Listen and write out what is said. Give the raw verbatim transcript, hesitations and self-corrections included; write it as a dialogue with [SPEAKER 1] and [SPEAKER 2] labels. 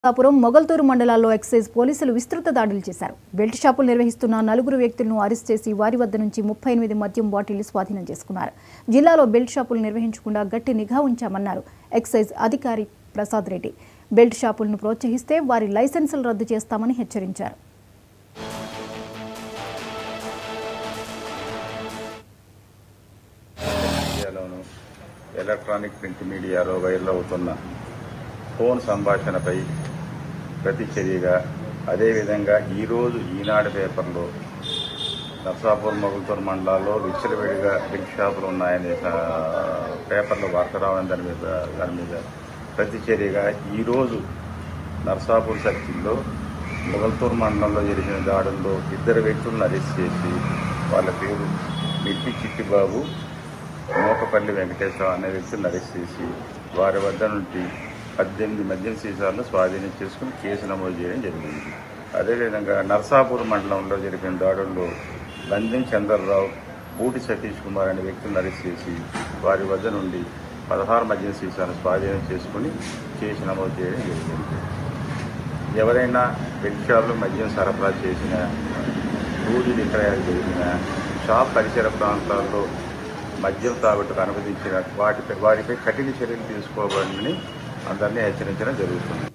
[SPEAKER 1] కాపురం మొగల్తూరు మండలాల్లో ఎక్సైజ్ పోలీసులు విస్తృత దాడులు చేశారు. బెల్ట్ షాపులు నిర్వహిస్తున్న నలుగురు వ్యక్తులను అరెస్ట్ చేసి వారి వద్ద నుంచి ముప్పై ఎనిమిది మద్యం బాటిళ్లు స్వాధీనం చేసుకున్నారు. జిల్లాలో బెల్ట్ షాపులు నిర్వహించకుండా గట్టి నిఘా ఉంచామన్నారు ఎక్సైజ్ అధికారి ప్రసాద్ రెడ్డి. బెల్ట్ షాపులను ప్రోత్సహిస్తే వారి లైసెన్సులు రద్దు చేస్తామని హెచ్చరించారు.
[SPEAKER 2] ఎలక్ట్రానిక్ ప్రింట్ మీడియాలో వైరల్ అవుతున్న ఫోన్ సంభాషణపై ప్రతి చర్యగా అదేవిధంగా ఈరోజు ఈనాడు పేపర్లో నర్సాపూర్ మొగల్తూరు మండలాల్లో విచ్చలవిడిగా బిగ్ షాపులు ఉన్నాయనే పేపర్లో వార్త రావడం దాని మీద దాని మీద ప్రతి చర్యగా ఈరోజు నర్సాపూర్ సర్కిల్లో మొగల్తూరు మండలంలో జరిగిన దాడుల్లో ఇద్దరు వ్యక్తులను అరెస్ట్ చేసి వాళ్ళ పేరు మిట్టి చిట్టిబాబు, మోకపల్లి వెంకటేశ్వర అనే వ్యక్తులను అరెస్ట్ చేసి వారి వద్ద నుండి పద్దెనిమిది మద్యం సీసాలను స్వాధీనం చేసుకుని కేసు నమోదు చేయడం జరిగింది. అదేవిధంగా నర్సాపూర్ మండలంలో జరిపిన దాడుల్లో బందెం చంద్రరావు, బూటి సతీష్ కుమార్ అనే వ్యక్తులను అరెస్ట్ చేసి వారి వద్ద నుండి పదహారు మద్యం సీసాలను స్వాధీనం చేసుకుని కేసు నమోదు చేయడం జరిగింది. ఎవరైనా బెల్ట్ షాపులు మద్యం సరఫరా చేసిన, దూది విక్రయాలు జరిగిన, షాప్ పరిసర ప్రాంతాల్లో మద్యం తాగుటకు అనుమతించిన వాటిపై వారిపై కఠిన చర్యలు తీసుకోవాలని అందరినీ హెచ్చరించడం జరుగుతుంది.